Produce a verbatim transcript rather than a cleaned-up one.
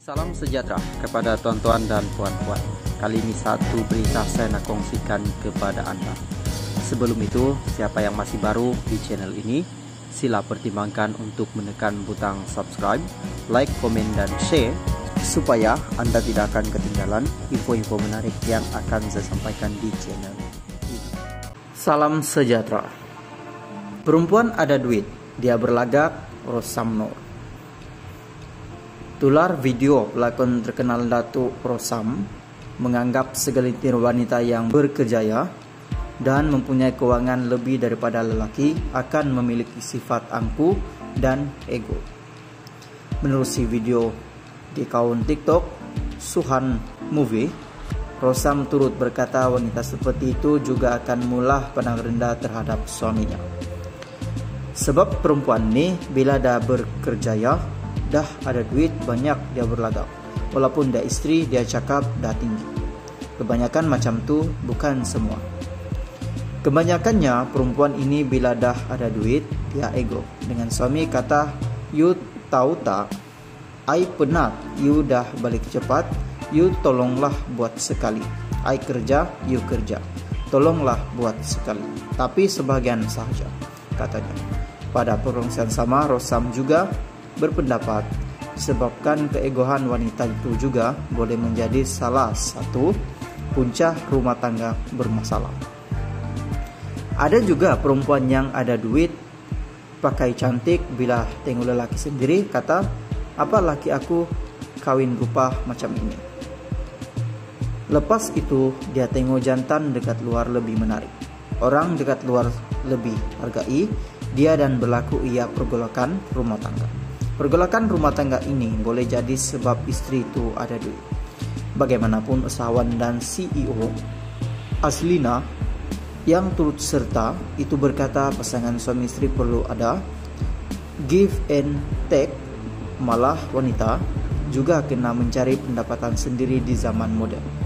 Salam sejahtera kepada tuan-tuan dan puan-puan. Kali ini satu berita saya nak kongsikan kepada anda. Sebelum itu, siapa yang masih baru di channel ini, sila pertimbangkan untuk menekan butang subscribe, like, komen dan share supaya anda tidak akan ketinggalan info-info menarik yang akan saya sampaikan di channel ini. Salam sejahtera. Perempuan ada duit, dia berlagak Rosam Noor. Tular video pelakon terkenal Datuk Rosam menganggap segelintir wanita yang berkejaya dan mempunyai kewangan lebih daripada lelaki akan memiliki sifat angkuh dan ego. Menerusi video di kaun TikTok Suhan Movie, Rosam turut berkata wanita seperti itu juga akan mulah pandang rendah terhadap suaminya. Sebab perempuan ni bila dah berkerjaya, dah ada duit banyak, dia berlagak. Walaupun dia isteri, dia cakap dah tinggi. Kebanyakan macam tu, bukan semua. Kebanyakannya perempuan ini bila dah ada duit, dia ego. Dengan suami kata, you tahu tak, I penat, you dah balik cepat, you tolonglah buat sekali. I kerja, you kerja, tolonglah buat sekali. Tapi sebahagian sahaja, katanya. Pada perkongsian sama, Rosam juga berpendapat sebabkan keegohan wanita itu juga boleh menjadi salah satu punca rumah tangga bermasalah. Ada juga perempuan yang ada duit, pakai cantik, bila tengok lelaki sendiri kata, apa laki aku kawin rupa macam ini. Lepas itu dia tengok jantan dekat luar lebih menarik, orang dekat luar lebih hargai dia dan berlaku ia pergolakan rumah tangga. Pergolakan rumah tangga ini boleh jadi sebab istri itu ada duit. Bagaimanapun usahawan dan C E O Azlina yang turut serta itu berkata pasangan suami istri perlu ada give and take. Malah wanita juga kena mencari pendapatan sendiri di zaman moden.